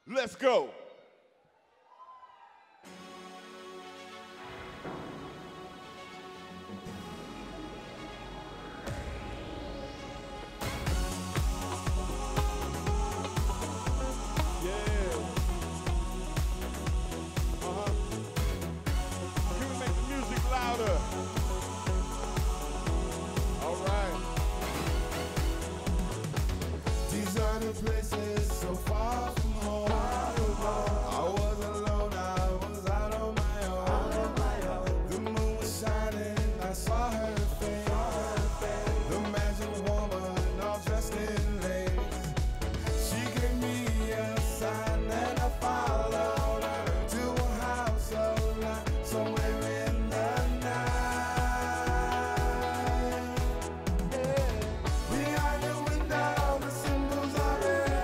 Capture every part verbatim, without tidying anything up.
Let's go. Places so far from home. I was alone, I was out on my own. The moon was shining, I saw her face. The magic woman, all dressed in lace. She gave me a sign and I followed her to a house of light somewhere in the night. Yeah. Behind the window, the symbols are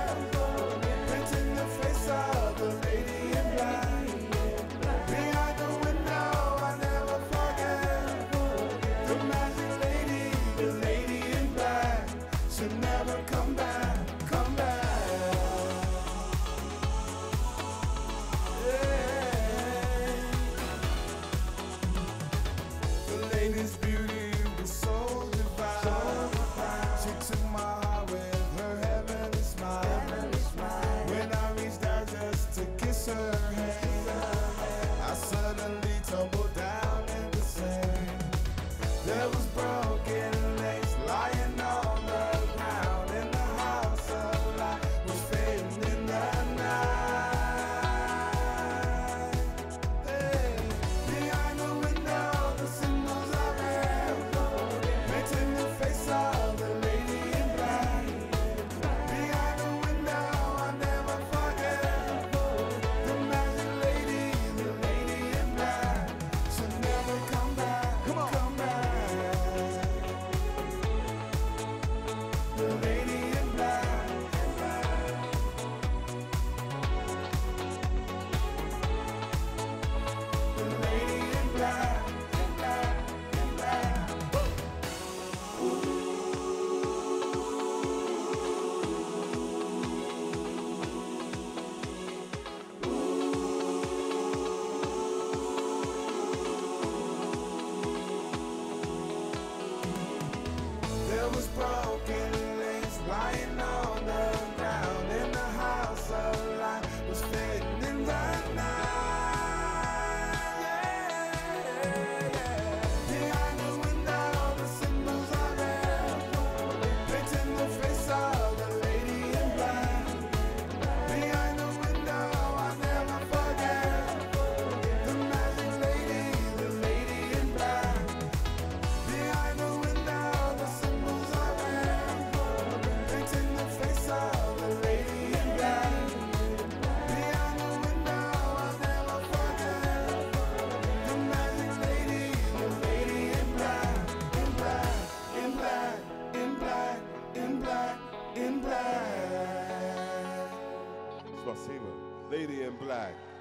This beauty was so divine. She took my heart with her heavenly smile. When I reached out just to kiss her hand, I suddenly tumbled down in the sand. There was broken lace lying on the ground, and the house of light was fading in the night. Hey, behind the window, the symbols are There was broken lace lying on the ground, and the house of light was fading in the night. Yeah, yeah. Behind the window, the symbols are red, painting the face of the lady in black. Behind the window, I'll never forget the magic lady, the lady in black. Behind the window, Spasiba, Lady in Black.